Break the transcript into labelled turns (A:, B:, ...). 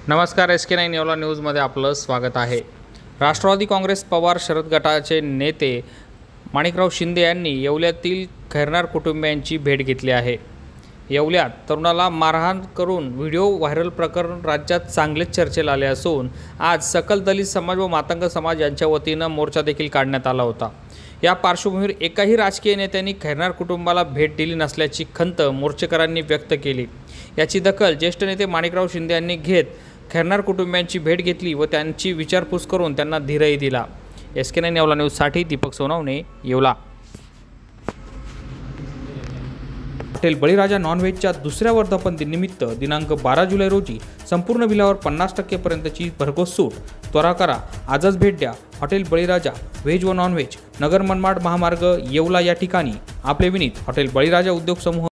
A: नमस्कार, SK9 येवला न्यूजमध्ये आपलं स्वागत आहे। राष्ट्रवादी काँग्रेस पवार शरद गटाचे नेते माणिकराव शिंदे यांनी येवल्यातील खैरनार कुटुंबियांची भेट घेतली आहे। येवल्यात तरुणाला मारहाण करून व्हिडिओ व्हायरल प्रकरण राज्यात चांगलेच चर्चेला आले असून आज सकल दलित समाज व मातंग समाज यांच्या वतीने मोर्चा देखील काढण्यात आला होता। या पार्श्वभूमीवर एकाही राजकीय नेत्यांनी खैरनार कुटुंबाला भेट दिली नसल्याची खंत मोर्चेकरांनी व्यक्त केली। याची दखल ज्येष्ठ नेते माणिकराव शिंदे यांनी घेत खैरनार कुटुंबियांची भेट घेतली व त्यांची विचारपूस करून त्यांना धीरही दिला। SK9 येवला न्यूजसाठी दीपक सोनवणे, येवला। हॉटेल बळीराजा नॉनव्हेजच्या दुसऱ्या वर्धापन दिनानिमित्त दिनांक 12 जुलै रोजी संपूर्ण बिलावर 50% पर्यंतची भरघोस सूट त्वरा करा, आजच भेट द्या। हॉटेल बळीराजा व्हेज व नॉनव्हेज, नगर मनमाड महामार्ग, येवला या ठिकाणी आपले विनीत हॉटेल बळीराजा उद्योग समूह